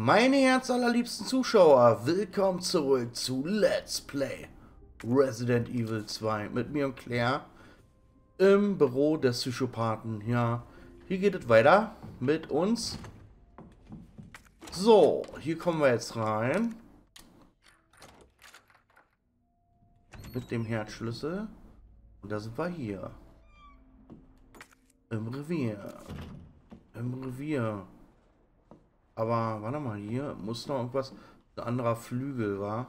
Meine herzallerliebsten Zuschauer, willkommen zurück zu Let's Play Resident Evil 2 mit mir und Claire im Büro des Psychopathen. Ja, hier geht es weiter mit uns. So, hier kommen wir jetzt rein. Mit dem Herzschlüssel. Und da sind wir hier. Im Revier. Im Revier. Aber, warte mal, hier muss noch irgendwas... Ein anderer Flügel, war?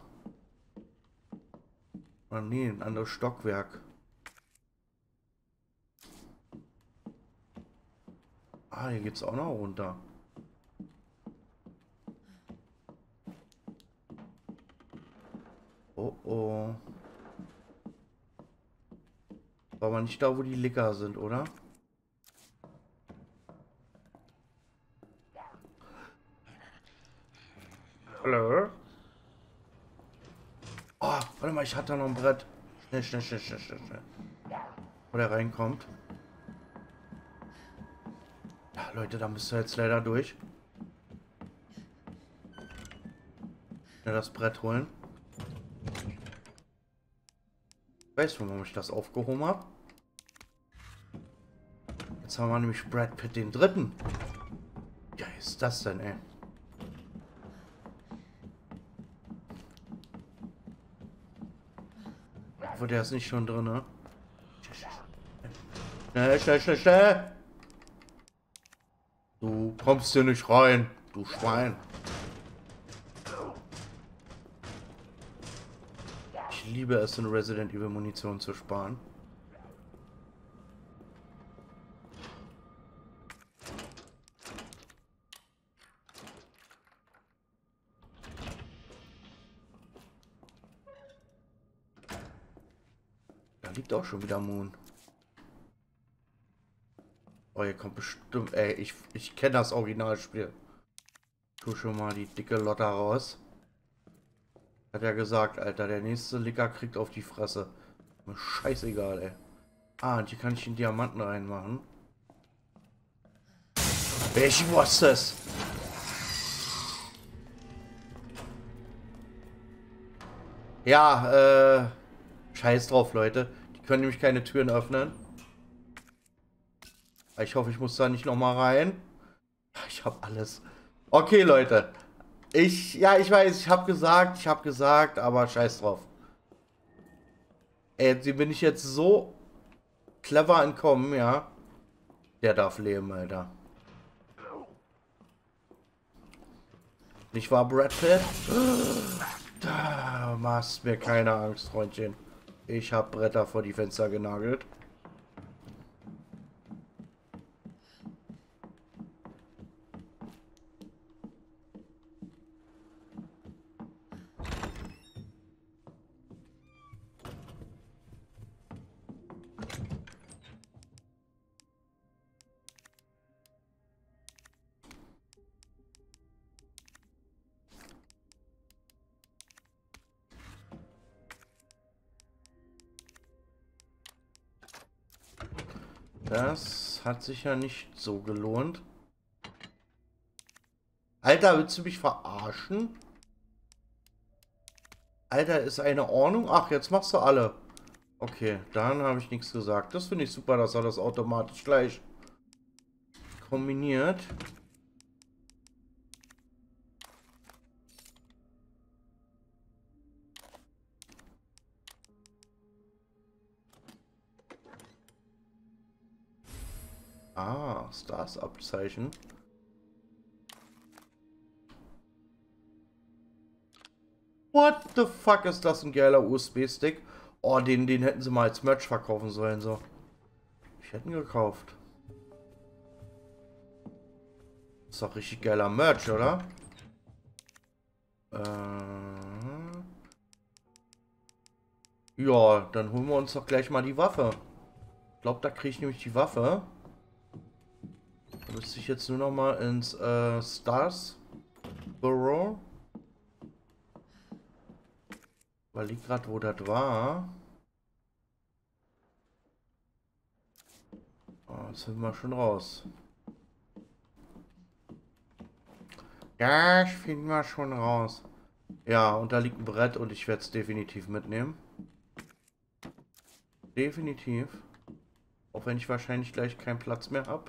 Oder nee, ein anderes Stockwerk. Ah, hier geht's auch noch runter. Oh, oh. War aber nicht da, wo die Licker sind, oder? Hallo? Oh, warte mal, ich hatte da noch ein Brett. Schnell, schnell, schnell, schnell, schnell, schnell. Wo der reinkommt. Ja, Leute, da müsst ihr jetzt leider durch. Schnell das Brett holen. Ich weiß, warum ich das aufgehoben habe. Jetzt haben wir nämlich Brad Pitt den Dritten. Ja, ist das denn, ey? Wo der ist nicht schon drin, ne? Schnell, schnell, schnell, schnell! Du kommst hier nicht rein, du Schwein. Ich liebe es, in Resident Evil Munition zu sparen. Da liegt auch schon wieder Moon. Oh, hier kommt bestimmt... Ey, ich kenne das Originalspiel. Tu schon mal die dicke Lotta raus. Hat ja gesagt, Alter, der nächste Licker kriegt auf die Fresse. Mir scheißegal, ey. Ah, und hier kann ich den Diamanten reinmachen. Ich wusste es! Ja, scheiß drauf, Leute. Die können nämlich keine Türen öffnen. Ich hoffe, ich muss da nicht nochmal rein. Ich habe alles. Okay, Leute. Ja, ich weiß, ich habe gesagt, aber scheiß drauf. Ey, dem bin ich jetzt so clever entkommen, ja. Der darf leben, Alter. Nicht wahr, Brad Pitt? Da machst mir keine Angst, Freundchen. Ich habe Bretter vor die Fenster genagelt. Das hat sich ja nicht so gelohnt. Alter, willst du mich verarschen? Alter, ist eine Ordnung? Ach, jetzt machst du alle. Okay, dann habe ich nichts gesagt. Das finde ich super, dass er das automatisch gleich kombiniert. Ah, Stars-Abzeichen. What the fuck ist das, ein geiler USB-Stick? Oh, den hätten sie mal als Merch verkaufen sollen, so. Ich hätte ihn gekauft. Ist doch richtig geiler Merch, oder? Ja, dann holen wir uns doch gleich mal die Waffe. Ich glaube, da kriege ich nämlich die Waffe. Da müsste ich jetzt nur noch mal ins Stars Bureau. Weil ich gerade, wo das war. Oh, jetzt sind wir schon raus. Das finden wir schon raus. Ja, und da liegt ein Brett und ich werde es definitiv mitnehmen. Definitiv. Auch wenn ich wahrscheinlich gleich keinen Platz mehr habe.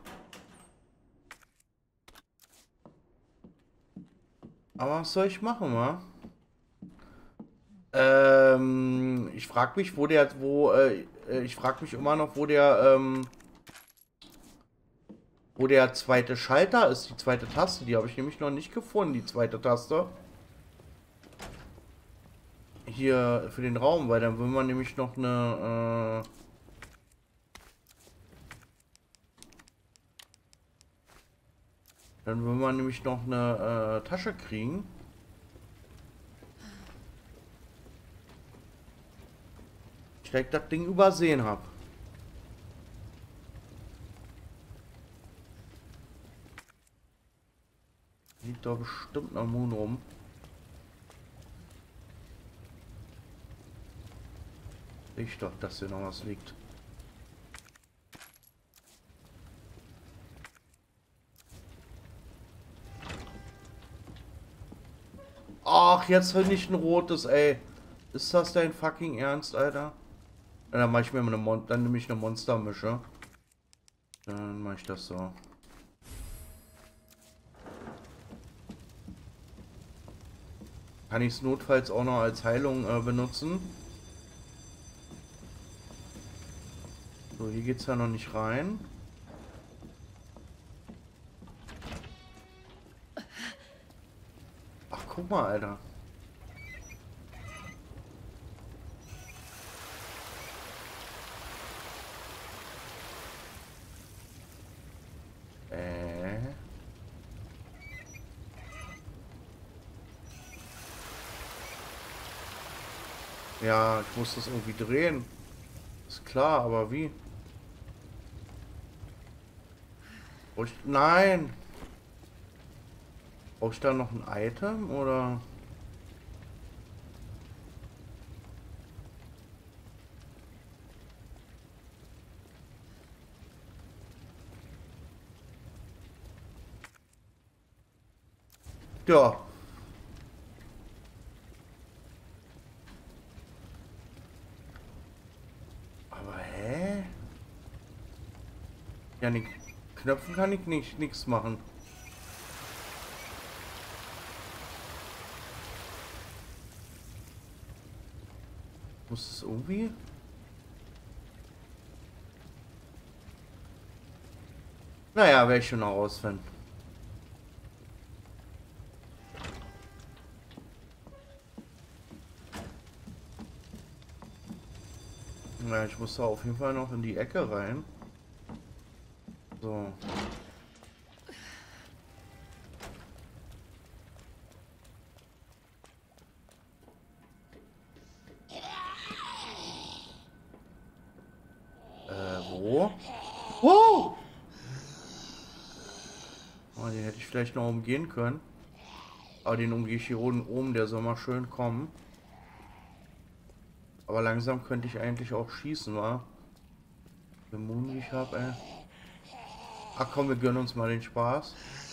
Aber was soll ich machen, wa? Ich frage mich, ich frage mich immer noch, wo der zweite Schalter ist, die zweite Taste. Die habe ich nämlich noch nicht gefunden, die zweite Taste. Hier für den Raum, weil dann will man nämlich noch eine Tasche kriegen. Ich direkt das Ding übersehen habe. Liegt da bestimmt noch Moon rum. Ich doch, dass hier noch was liegt. Ach, jetzt nicht ein rotes, ey. Ist das dein fucking Ernst, Alter? Ja, dann mache ich mir mal dann nehme ich eine Monstermische. Dann mache ich das so. Kann ich es notfalls auch noch als Heilung benutzen? So, hier geht es ja noch nicht rein. Ach, guck mal, Alter. Ja, ich muss das irgendwie drehen. Ist klar, aber wie? Nein! Brauche ich da noch ein Item oder? Ja. Aber hä? Ja, den Knöpfen kann ich nichts machen. Muss es irgendwie? Naja, werde ich schon herausfinden. Ja, ich muss da auf jeden Fall noch in die Ecke rein. So. Wo? Wow! Oh, den hätte ich vielleicht noch umgehen können. Aber den umgehe ich hier oben, der soll mal schön kommen. Aber langsam könnte ich eigentlich auch schießen, wa? Den Moon, wie ich habe, ey. Ach komm, wir gönnen uns mal den Spaß.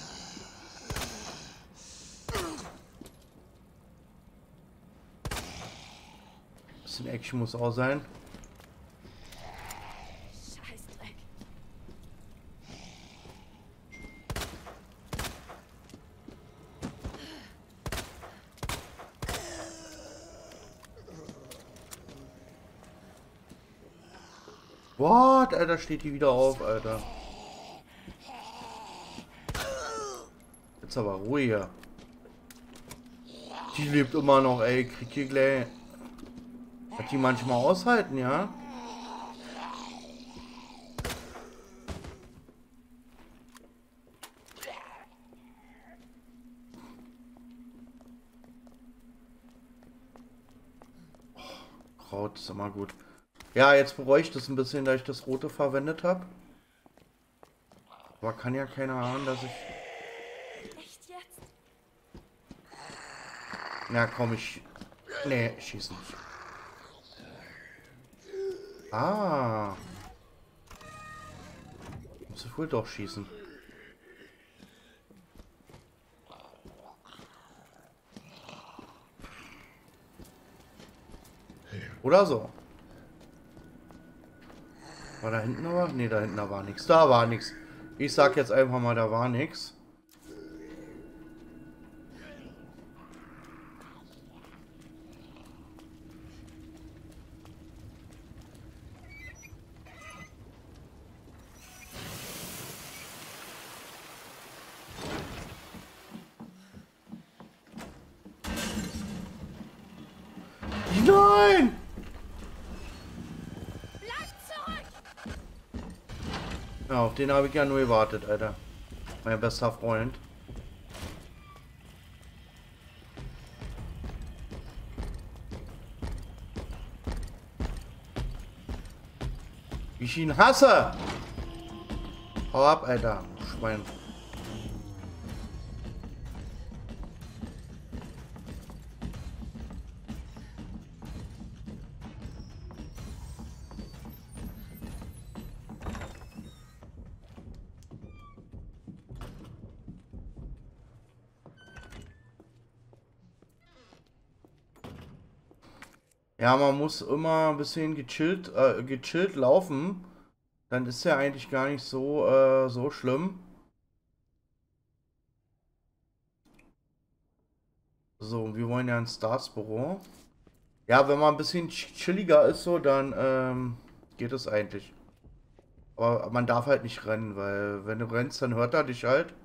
Bisschen Action muss auch sein. Scheißdreck. What? Alter, steht die wieder auf, Alter. Jetzt aber ruhiger. Die lebt immer noch, ey. Krieg hier gleich. Hat die manchmal aushalten, ja? Kraut ist immer gut. Ja, jetzt bereue ich das ein bisschen, da ich das Rote verwendet habe. Aber kann ja keiner ahnen, dass ich... Echt jetzt? Na komm, ich... Nee, ich schieße nicht. Ah. Muss ich wohl doch schießen. Oder so. War da hinten aber? Ne, da hinten war nichts. Da war nichts. Ich sag jetzt einfach mal, da war nichts. Nein! Bleib zurück! Ja, auf den habe ich ja nur gewartet, Alter. Mein bester Freund. Wie ich ihn hasse! Hau ab, Alter. Schwein. Ja, man muss immer ein bisschen gechillt laufen. Dann ist ja eigentlich gar nicht so schlimm. So, wir wollen ja ins Stars Büro. Ja, wenn man ein bisschen chilliger ist, so, dann geht es eigentlich. Aber man darf halt nicht rennen, weil wenn du rennst, dann hört er dich halt.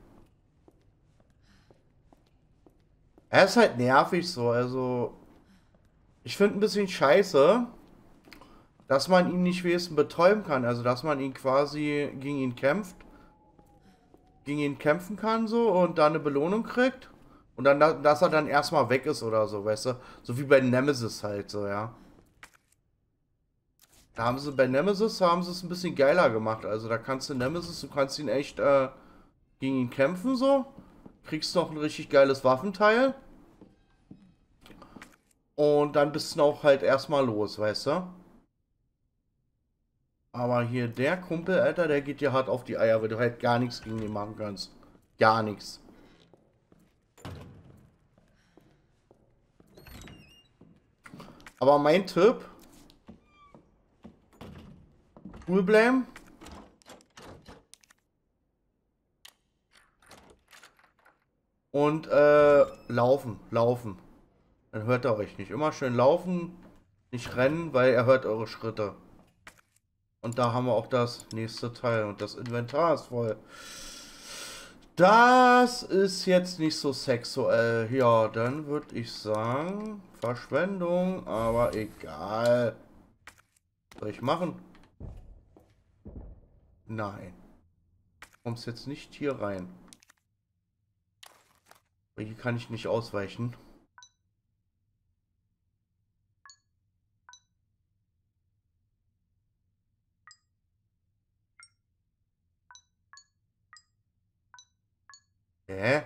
Er ist halt nervig so, also ich finde ein bisschen scheiße, dass man ihn nicht wenigstens betäuben kann. Also dass man ihn quasi gegen ihn kämpfen kann so und da eine Belohnung kriegt. Und dann, dass er dann erstmal weg ist oder so, weißt du? So wie bei Nemesis halt so, ja. Da haben sie bei Nemesis haben sie es ein bisschen geiler gemacht. Also da kannst du Nemesis, du kannst ihn echt gegen ihn kämpfen so. Kriegst noch ein richtig geiles Waffenteil. Und dann bist du auch halt erstmal los, weißt du? Aber hier der Kumpel, Alter, der geht dir hart auf die Eier, weil du halt gar nichts gegen ihn machen kannst. Gar nichts. Aber mein Tipp: cool bleiben. Und laufen, laufen. Dann hört er euch nicht. Immer schön laufen, nicht rennen, weil er hört eure Schritte. Und da haben wir auch das nächste Teil. Und das Inventar ist voll. Das ist jetzt nicht so sexuell. Ja, dann würde ich sagen, Verschwendung, aber egal. Soll ich machen? Nein. Kommst jetzt nicht hier rein. Weil hier kann ich nicht ausweichen. Hä?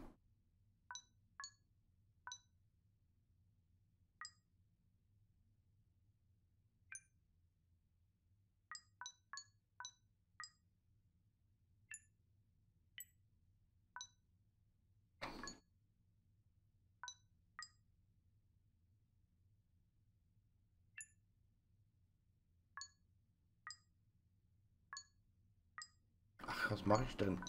Ach, was mache ich denn?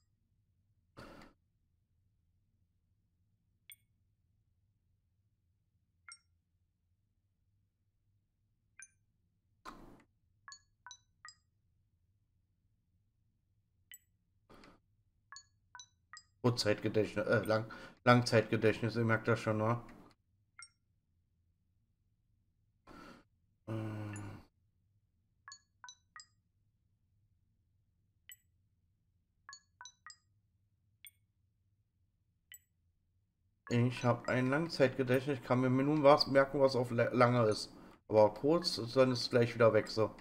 Kurzzeitgedächtnis, Langzeitgedächtnis, ihr merkt das schon, ne? Ich habe ein Langzeitgedächtnis, ich kann mir nur was merken, was auf lange ist. Aber kurz, dann ist es gleich wieder weg, so.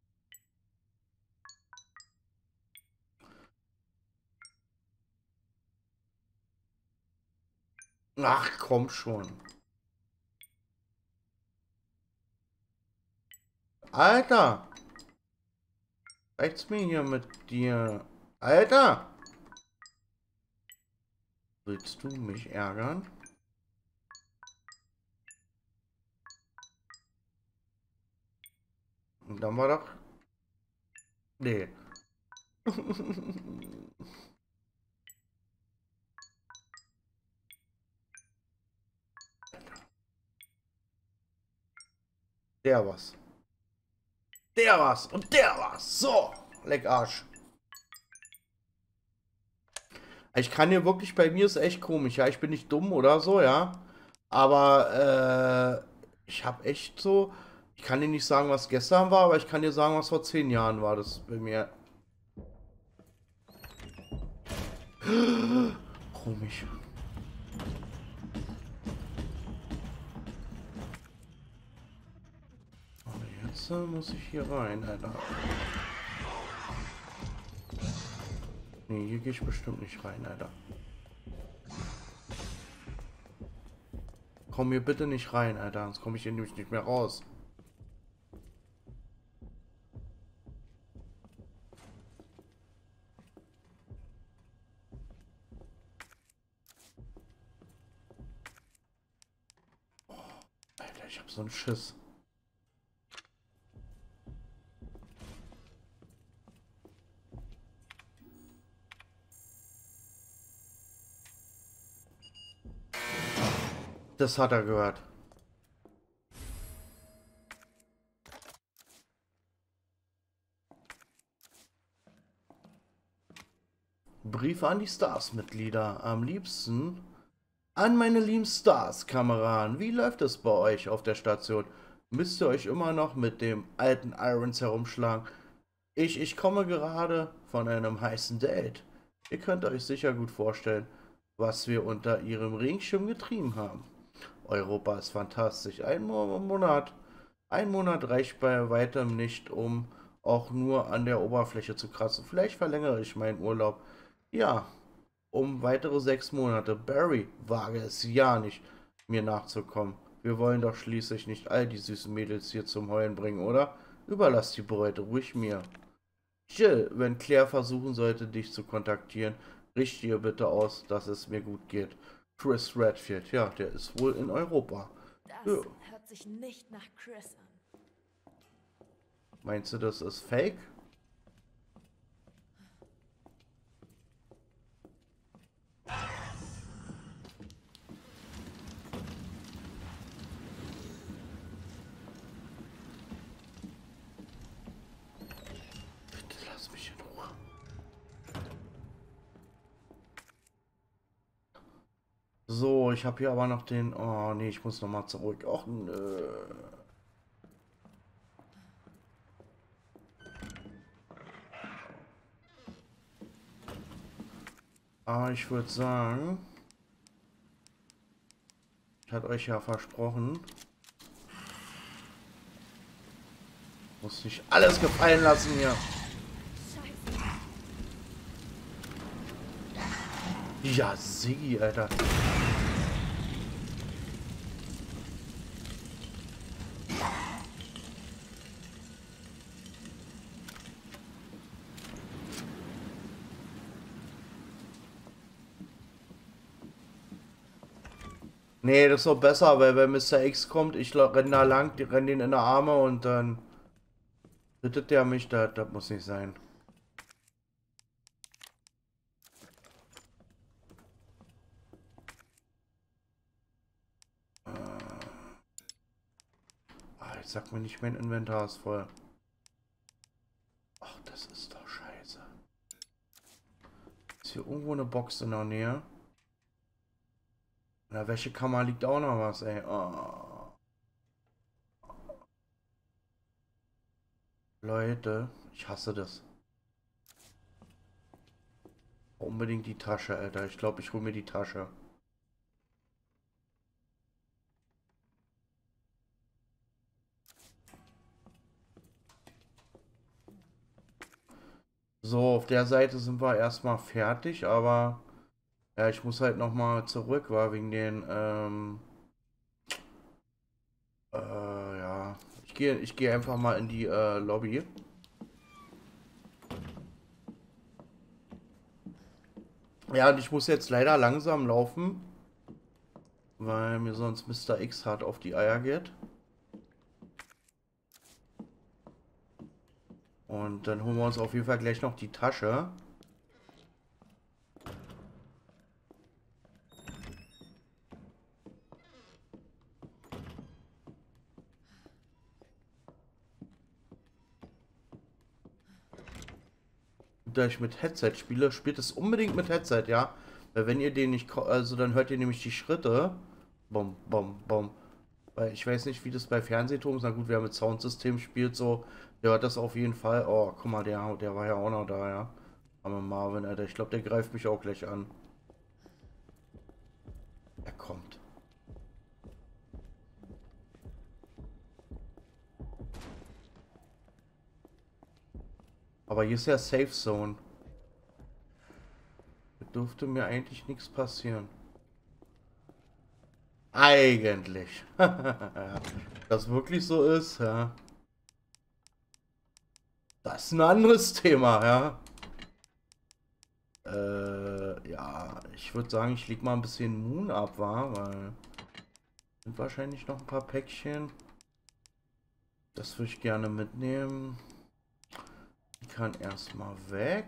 Ach, komm schon. Alter! Reicht's mir hier mit dir? Alter! Willst du mich ärgern? Dann war doch... Nee. Der was. Der was. Und der was. So. Leck Arsch. Ich kann hier wirklich, bei mir ist echt komisch. Ja, ich bin nicht dumm oder so, ja. Aber, ich habe echt so... Ich kann dir nicht sagen, was gestern war, aber ich kann dir sagen, was vor 10 Jahren war das bei mir. Komisch. Aber jetzt muss ich hier rein, Alter. Nee, hier gehe ich bestimmt nicht rein, Alter. Komm hier bitte nicht rein, Alter, sonst komme ich hier nämlich nicht mehr raus. Oh, Alter, ich hab so einen Schiss. Das hat er gehört. Briefe an die Stars-Mitglieder. Am liebsten an meine lieben Stars-Kameraden. Wie läuft es bei euch auf der Station? Müsst ihr euch immer noch mit dem alten Irons herumschlagen? Ich komme gerade von einem heißen Date. Ihr könnt euch sicher gut vorstellen, was wir unter ihrem Regenschirm getrieben haben. Europa ist fantastisch. Ein Monat reicht bei weitem nicht, um auch nur an der Oberfläche zu kratzen. Vielleicht verlängere ich meinen Urlaub. Ja, um weitere 6 Monate. Barry, wage es ja nicht, mir nachzukommen. Wir wollen doch schließlich nicht all die süßen Mädels hier zum Heulen bringen, oder? Überlass die Beute ruhig mir. Jill, wenn Claire versuchen sollte, dich zu kontaktieren, richte ihr bitte aus, dass es mir gut geht. Chris Redfield, ja, der ist wohl in Europa. Das Ja. hört sich nicht nach Chris an. Meinst du, das ist fake? Bitte lass mich in Ruhe. So, ich habe hier aber noch den... Oh, nee, ich muss noch mal zurück. Och, nö. Aber ich würde sagen... Ich hatte euch ja versprochen... Muss nicht alles gefallen lassen hier. Scheiße. Ja, Siggi, Alter. Nee, das ist doch besser, weil wenn Mr. X kommt, ich renne da lang, die rennen den in die Arme und dann bittet der mich, das muss nicht sein. Ich sag mir nicht, mein Inventar ist voll. Ach, das ist doch scheiße. Ist hier irgendwo eine Box in der Nähe? In der Wäschekammer liegt auch noch was, ey. Oh. Leute, ich hasse das. Unbedingt die Tasche, Alter. Ich glaube, ich hole mir die Tasche. So, auf der Seite sind wir erstmal fertig, aber ja, ich muss halt noch mal zurück, war wegen den, ja, ich gehe einfach mal in die Lobby. Ja, und ich muss jetzt leider langsam laufen, weil mir sonst Mr. X hart auf die Eier geht. Und dann holen wir uns auf jeden Fall gleich noch die Tasche. Da ich mit Headset spiele, spielt es unbedingt mit Headset, ja. Weil wenn ihr den nicht, also dann hört ihr nämlich die Schritte. Bom, bom, bom. Weil ich weiß nicht, wie das bei Fernsehturm ist. Na gut, wer mit Soundsystem spielt, so, der hört das auf jeden Fall. Oh, guck mal, der war ja auch noch da, ja. Aber Marvin, Alter, ich glaube, der greift mich auch gleich an. Er kommt. Aber hier ist ja Safe Zone. Da dürfte mir eigentlich nichts passieren. Eigentlich. Das wirklich so ist, ja. Das ist ein anderes Thema, ja. Ja, ich würde sagen, ich leg mal ein bisschen Moon ab, weil sind wahrscheinlich noch ein paar Päckchen. Das würde ich gerne mitnehmen. Die kann erstmal weg.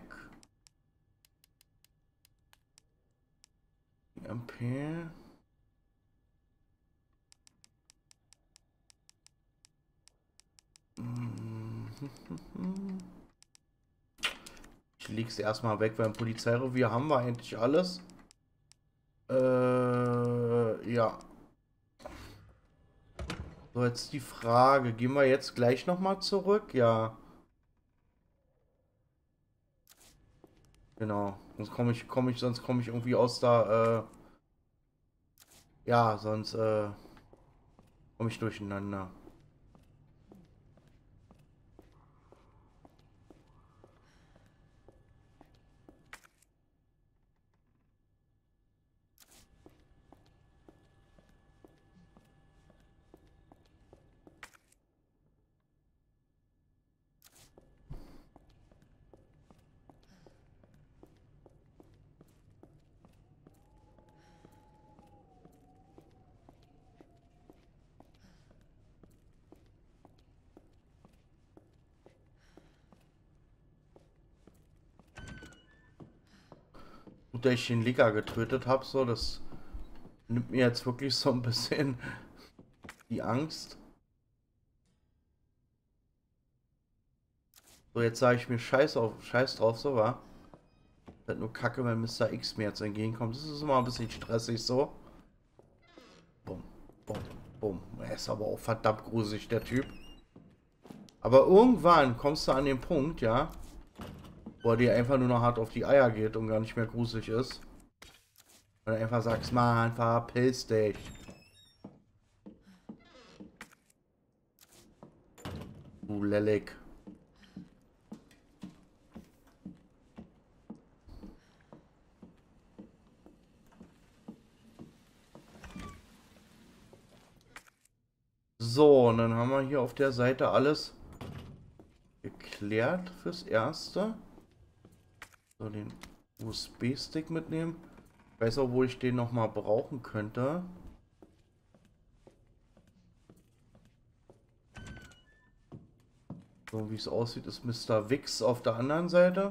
Die MP. Ich lege es erstmal weg, weil im Polizeirevier haben wir eigentlich alles. Ja. So, jetzt die Frage. Gehen wir jetzt gleich nochmal zurück? Ja. Genau. Sonst komme ich irgendwie aus da, ja, sonst, komme ich durcheinander. Gut, dass ich den Liga getötet habe, so, das nimmt mir jetzt wirklich so ein bisschen die Angst. So, jetzt sage ich mir Scheiß drauf, so, war. Halt nur kacke, wenn Mr. X mir jetzt entgegenkommt. Das ist immer ein bisschen stressig, so. Bumm, bumm, bumm. Er ist aber auch verdammt gruselig, der Typ. Aber irgendwann kommst du an den Punkt, ja, wo er dir einfach nur noch hart auf die Eier geht und gar nicht mehr gruselig ist. Und du einfach sagst, Mann, verpiss dich. Du Lelek. So, und dann haben wir hier auf der Seite alles geklärt fürs Erste. So, den USB-Stick mitnehmen. Ich weiß auch, wo ich den nochmal brauchen könnte. So wie es aussieht, ist Mr. Wix auf der anderen Seite.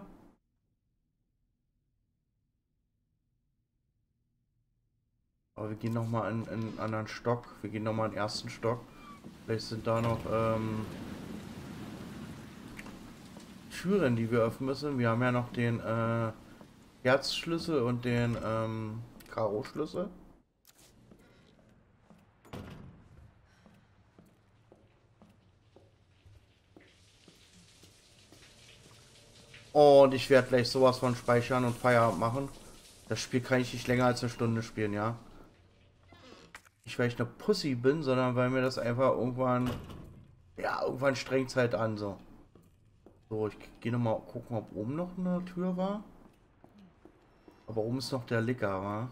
Aber wir gehen nochmal in einen anderen Stock. Wir gehen nochmal in den ersten Stock. Vielleicht sind da noch Türen, die wir öffnen müssen. Wir haben ja noch den Herzschlüssel und den Karo-Schlüssel. Und ich werde gleich sowas von speichern und Feierabend machen. Das Spiel kann ich nicht länger als eine Stunde spielen, ja. Nicht, weil ich eine Pussy bin, sondern weil mir das einfach irgendwann... Ja, irgendwann strengt halt an, so. So, ich gehe nochmal gucken, ob oben noch eine Tür war. Aber oben ist noch der Licker, wa?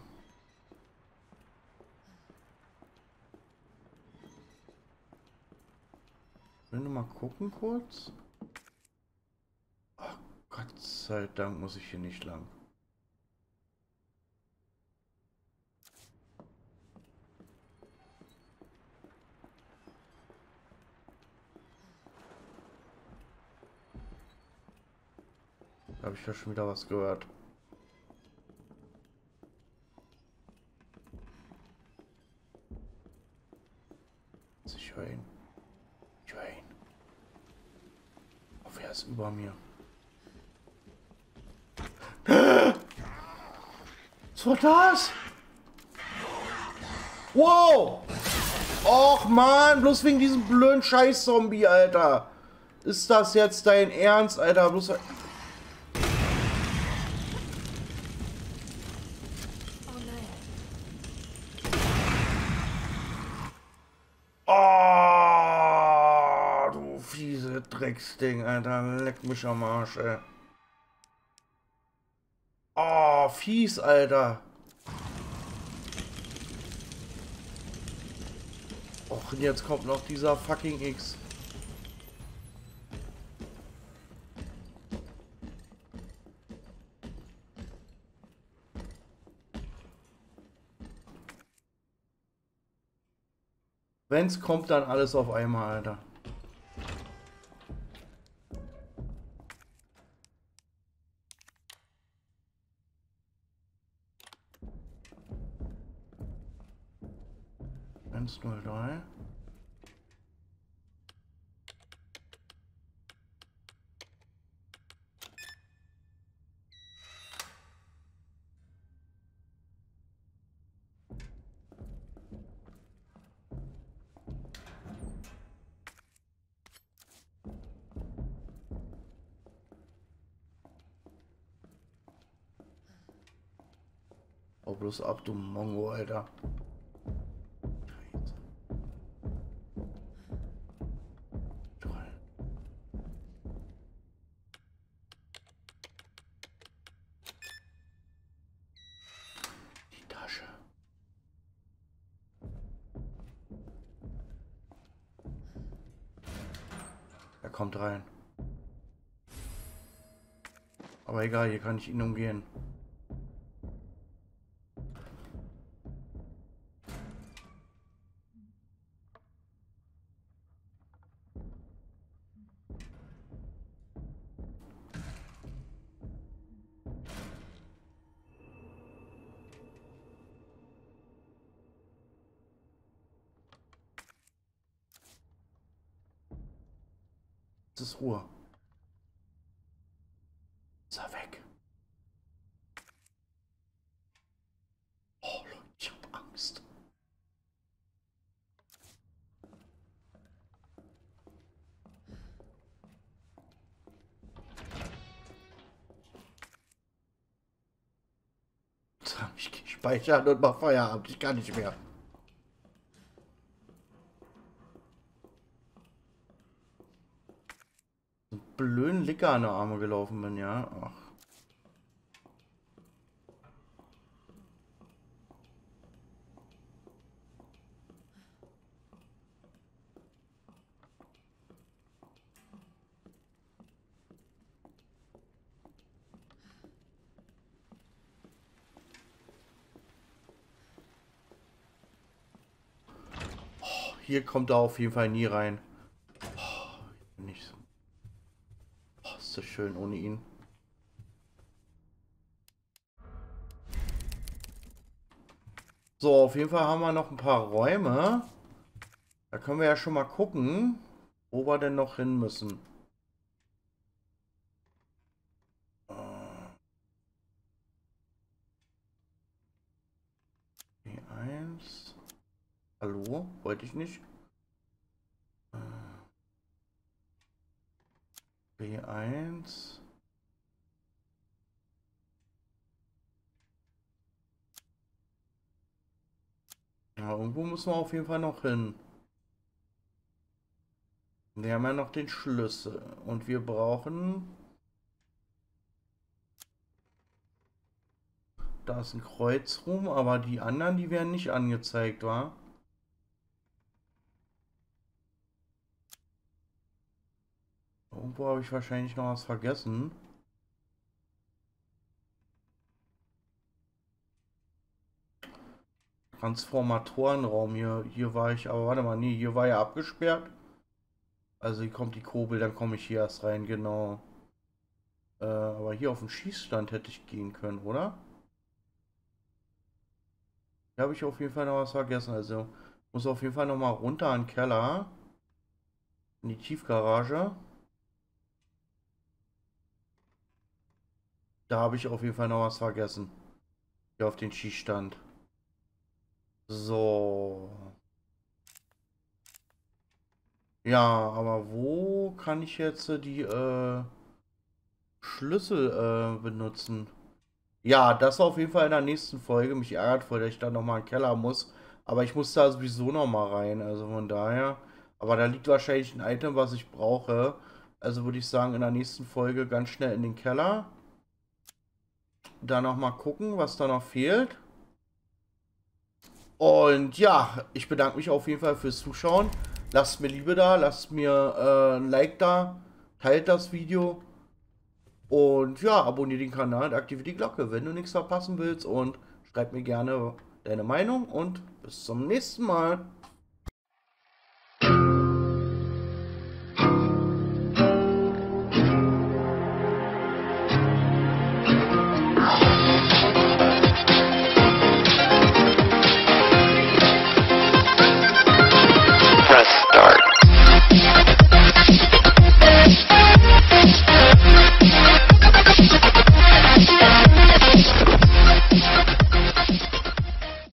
Ich will nur mal gucken kurz. Ach, Gott sei Dank muss ich hier nicht lang. Habe ich ja schon wieder was gehört. Ich höre ihn. Ich höre ihn. Oh, wer ist über mir? Was war das? Wow! Och man, bloß wegen diesem blöden Scheiß-Zombie, Alter. Ist das jetzt dein Ernst, Alter? Bloß... Oh nein. Oh, du fiese Drecksding, Alter. Leck mich am Arsch, ey. Oh, fies, Alter. Och, und jetzt kommt noch dieser fucking X. Wenn's kommt, dann alles auf einmal, Alter. Eins, 0, 3. Oh, bloß ab, du Mongo, Alter. Toll. Die Tasche. Er kommt rein. Aber egal, hier kann ich ihn umgehen. Es ist Ruhe. Ist er weg? Oh, Leute, ich hab Angst. Ich gehe speichern und mach Feierabend. Ich kann nicht mehr. So einen blöden Licker an der Arme gelaufen bin, ja. Ach. Hier kommt er auf jeden Fall nie rein. Oh, nicht so. Oh, ist das schön ohne ihn. So, auf jeden Fall haben wir noch ein paar Räume. Da können wir ja schon mal gucken, wo wir denn noch hin müssen. B1. Hallo? Wollte ich nicht. B1. Ja, irgendwo müssen wir auf jeden Fall noch hin. Wir haben ja noch den Schlüssel. Und wir brauchen... Da ist ein Kreuz rum, aber die anderen, die werden nicht angezeigt, wa? Irgendwo habe ich wahrscheinlich noch was vergessen. Transformatorenraum hier war ich, aber warte mal, nee, hier war ja abgesperrt. Also hier kommt die Kurbel, dann komme ich hier erst rein, genau. Aber hier auf den Schießstand hätte ich gehen können, oder? Hier habe ich auf jeden Fall noch was vergessen. Also muss auf jeden Fall noch mal runter in den Keller. In die Tiefgarage. Da habe ich auf jeden Fall noch was vergessen. Hier auf den Schießstand. So. Ja, aber wo kann ich jetzt die Schlüssel benutzen? Ja, das auf jeden Fall in der nächsten Folge. Mich ärgert voll, dass ich da nochmal in den Keller muss. Aber ich muss da sowieso nochmal rein. Also von daher. Aber da liegt wahrscheinlich ein Item, was ich brauche. Also würde ich sagen, in der nächsten Folge ganz schnell in den Keller. Da nochmal gucken, was da noch fehlt. Und ja, ich bedanke mich auf jeden Fall fürs Zuschauen. Lasst mir Liebe da, lasst mir ein Like da, teilt das Video. Und ja, abonniert den Kanal und aktiviert die Glocke, wenn du nichts verpassen willst. Und schreib mir gerne deine Meinung und bis zum nächsten Mal.